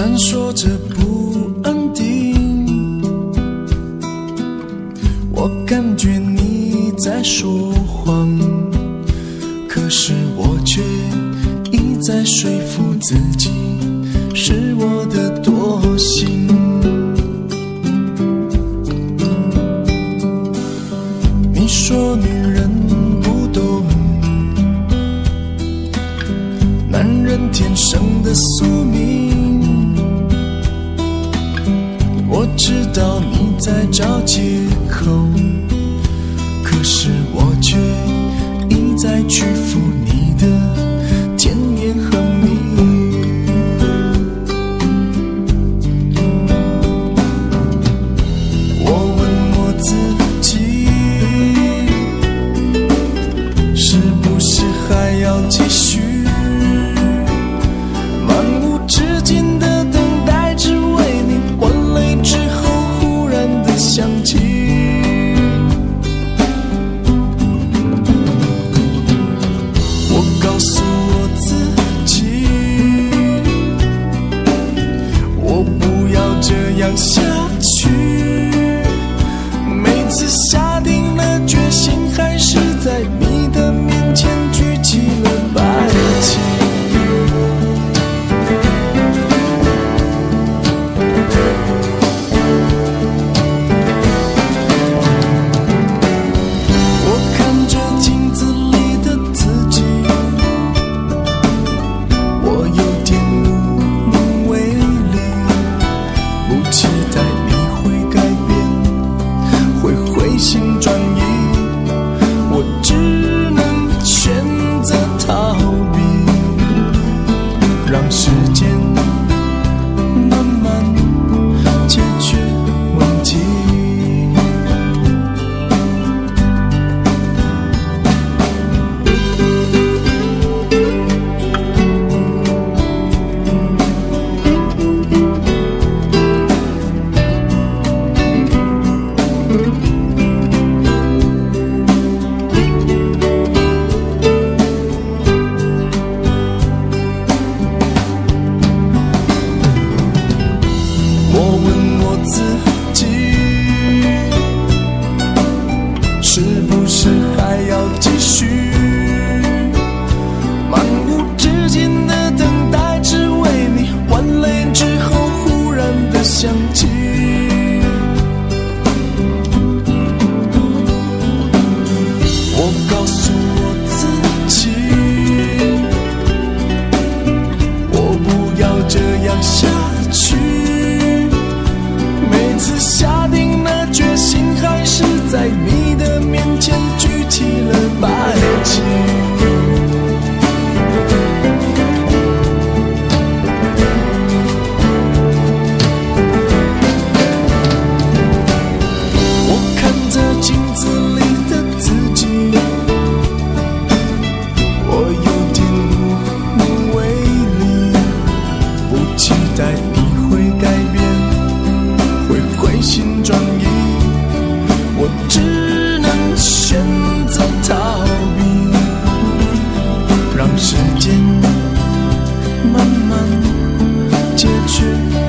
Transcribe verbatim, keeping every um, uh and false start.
闪烁着不安定，我感觉你在说谎，可是我却一再说服自己是我的惰性。你说女人不懂男人天生的宿命，我知道你在找借口，可是我却一再屈服你的甜言和蜜语。我问我自己，是不是还要继续漫无止境的等待，只为你换泪之后忽然的想起。我告诉我自己，我不要这样下去，每次下定了决心，还是在你的面前举起了白旗。时间慢慢解决。